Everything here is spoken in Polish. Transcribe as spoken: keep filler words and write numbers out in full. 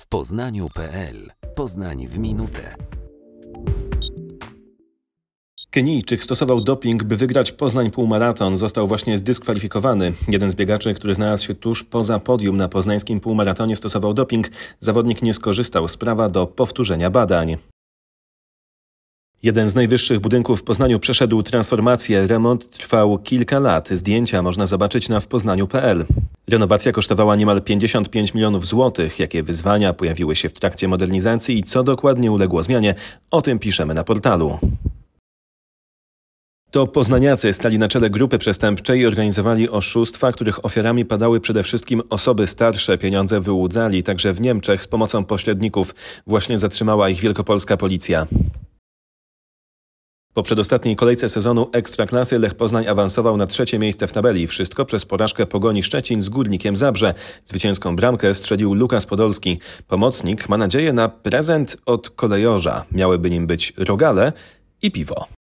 Poznaniu kropka pe el. Poznań w minutę. Kenijczyk stosował doping, by wygrać Poznań półmaraton. Został właśnie zdyskwalifikowany. Jeden z biegaczy, który znalazł się tuż poza podium na poznańskim półmaratonie, stosował doping. Zawodnik nie skorzystał z prawa do powtórzenia badań. Jeden z najwyższych budynków w Poznaniu przeszedł transformację. Remont trwał kilka lat. Zdjęcia można zobaczyć na w poznaniu kropka pe el. Renowacja kosztowała niemal pięćdziesiąt pięć milionów złotych. Jakie wyzwania pojawiły się w trakcie modernizacji i co dokładnie uległo zmianie? O tym piszemy na portalu. To poznaniacy stali na czele grupy przestępczej i organizowali oszustwa, których ofiarami padały przede wszystkim osoby starsze. Pieniądze wyłudzali także w Niemczech z pomocą pośredników. Właśnie zatrzymała ich wielkopolska policja. Po przedostatniej kolejce sezonu Ekstraklasy Lech Poznań awansował na trzecie miejsce w tabeli. Wszystko przez porażkę Pogoni Szczecin z Górnikiem Zabrze. Zwycięską bramkę strzelił Lukas Podolski. Pomocnik ma nadzieję na prezent od kolejorza. Miałyby nim być rogale i piwo.